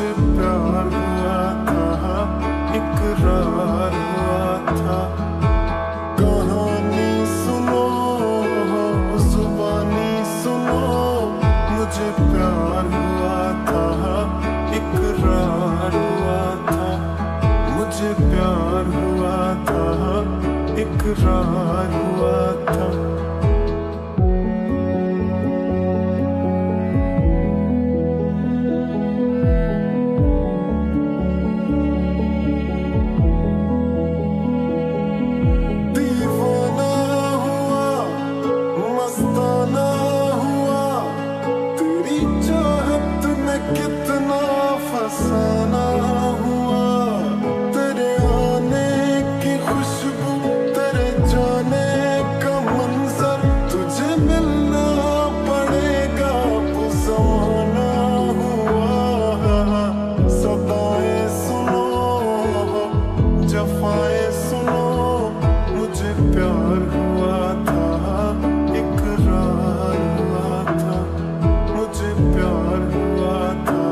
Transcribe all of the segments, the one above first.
प्यार हुआ था, इकरार हुआ था। कहानी सुनो, जुबानी सुनो, मुझे प्यार हुआ था, इकरार हुआ था। मुझे प्यार हुआ था, इकरार हुआ था। कितना फसाना हुआ, तेरे आने की खुशबू, तेरे जाने का मंजर, तुझे मिलना पड़ेगा पुराना हुआ। सदाएं सुनो, जफाएं सुनो, मुझे प्यार हुआ था, इकरार हुआ था। मुझे प्यार हुआ था,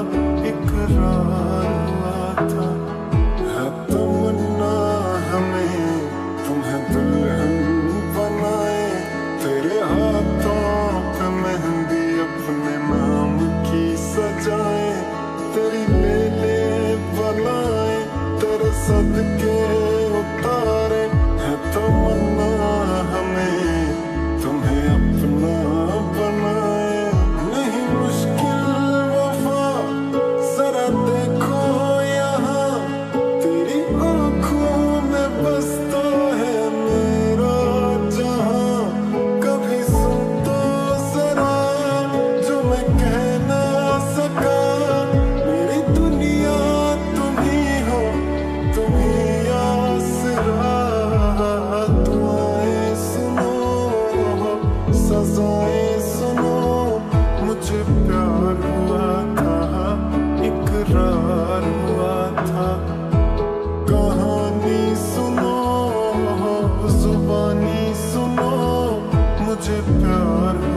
इकरार हुआ था। है तमन्ना हमें तुम्हें दुल्हन बनाए, तेरे हाथों पे मेहंदी अपने नाम की सजाए, तेरी लेले बनाए, तेरे सदके उतारे। है तमन्ना हमें तुम्हें अपना बनाए। नहीं मुश्किल वफा, जरा देखो यहाँ, तेरी आँखों में बसता है मेरा जहाँ। कभी सुन तो जरा जो मैं कह ना सका, मेरी दुनिया तुम ही हो, तुम ही आसरा। दुआएं सुनो, सजाएं सुनो, मुझे प्यार हुआ था, इकरार हुआ था। कहानी सुनो, जुबानी सुनो, मुझे प्यार